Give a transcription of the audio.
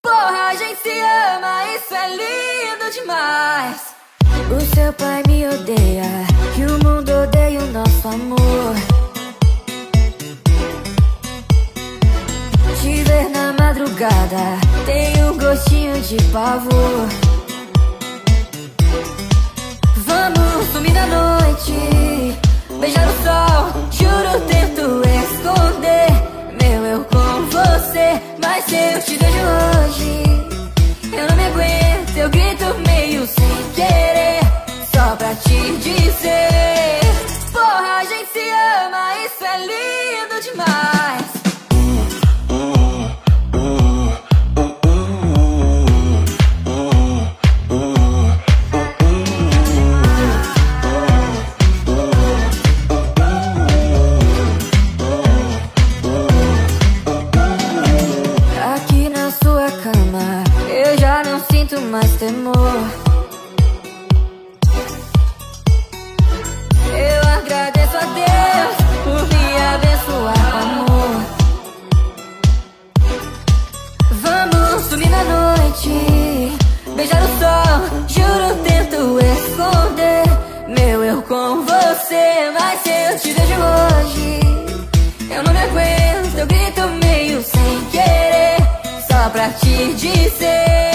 Porra, a gente se ama, isso é lindo demais. O seu pai me odeia e o mundo odeia o nosso amor. Te ver na madrugada tem um gostinho de pavor. Vamos sumir na noite, beijar o sol. Juro, tento esconder meu eu com você, mas se eu te vejo hoje, eu não me aguento, eu grito meio sem querer, só pra te dizer: porra, a gente se ama, isso é lindo demais. Aqui na sua cama eu já não sinto mais temor. Eu agradeço a Deus por me abençoar com amor. Vamos sumir na noite, beijar o sol. Juro, tento esconder meu eu com você, mas se eu te vejo hoje, eu não me aguento, eu grito meio sem querer, só pra te dizer: